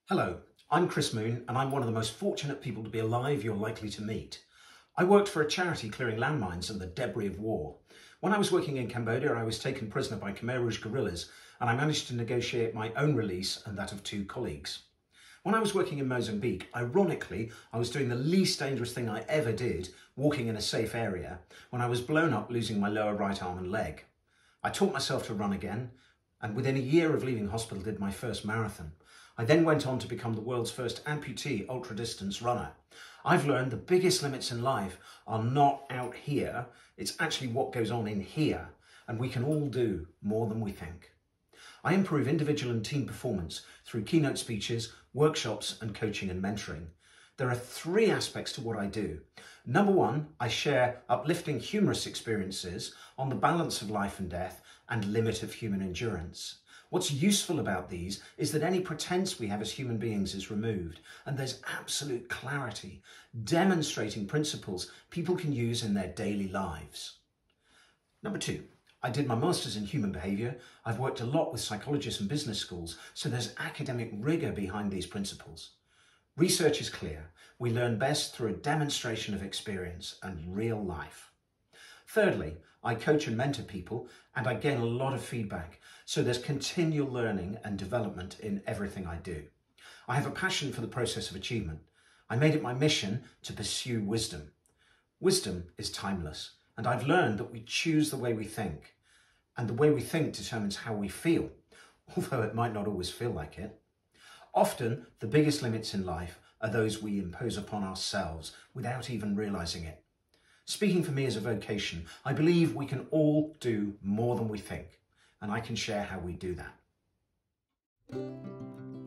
Hello, I'm Chris Moon and I'm one of the most fortunate people to be alive you're likely to meet. I worked for a charity clearing landmines and the debris of war. When I was working in Cambodia, I was taken prisoner by Khmer Rouge guerrillas and I managed to negotiate my own release and that of 2 colleagues. When I was working in Mozambique, ironically, I was doing the least dangerous thing I ever did, walking in a safe area, when I was blown up losing my lower right arm and leg. I taught myself to run again, and within a year of leaving hospital did my first marathon. I then went on to become the world's first amputee ultra-distance runner. I've learned the biggest limits in life are not out here, it's actually what goes on in here, and we can all do more than we think. I improve individual and team performance through keynote speeches, workshops, and coaching and mentoring. There are 3 aspects to what I do. Number 1, I share uplifting, humorous experiences on the balance of life and death and limit of human endurance. What's useful about these is that any pretense we have as human beings is removed, and there's absolute clarity, demonstrating principles people can use in their daily lives. Number 2, I did my master's in human behaviour. I've worked a lot with psychologists and business schools, so there's academic rigour behind these principles. Research is clear. We learn best through a demonstration of experience and real life. Thirdly, I coach and mentor people and I gain a lot of feedback, so there's continual learning and development in everything I do. I have a passion for the process of achievement. I made it my mission to pursue wisdom. Wisdom is timeless, and I've learned that we choose the way we think, and the way we think determines how we feel, although it might not always feel like it. Often, the biggest limits in life are those we impose upon ourselves without even realising it. Speaking for me as a vocation, I believe we can all do more than we think, and I can share how we do that.